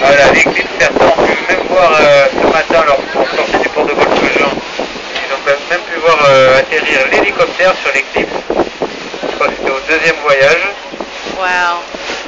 Voilà, l'éclipse, certains ont pu même voir ce matin lorsqu'on sortait du port de Golfe-Jean. Ils ont même pu voir atterrir l'hélicoptère sur l'éclipse. Je crois que c'était au deuxième voyage. Wow.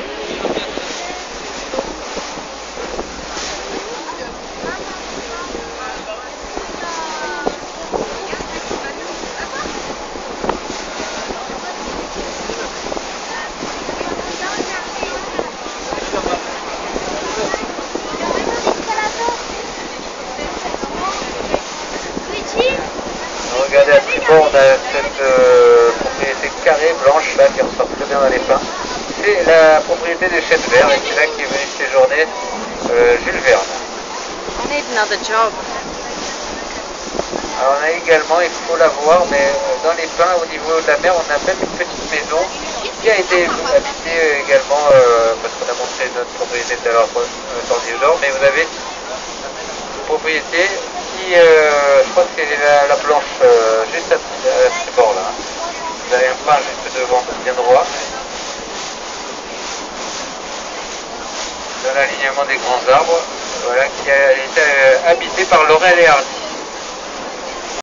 Regardez à tribord, on a cette propriété carrée blanche là qui ressort très bien dans les pins. C'est la propriété des chênes verts et c'est là qui est venu séjourner Jules Verne. I need another job. Alors on a également, il faut la voir, mais dans les pins au niveau de la mer, on a même une petite maison qui a été habitée également parce qu'on a montré notre propriété tout à l'heure dans l'île, mais vous avez une propriété qui, je crois que c'est la planche juste à ce bord là. Vous avez un pin juste devant, bien droit. Dans l'alignement des grands arbres, voilà, qui a été habité par Laurel et Hardy.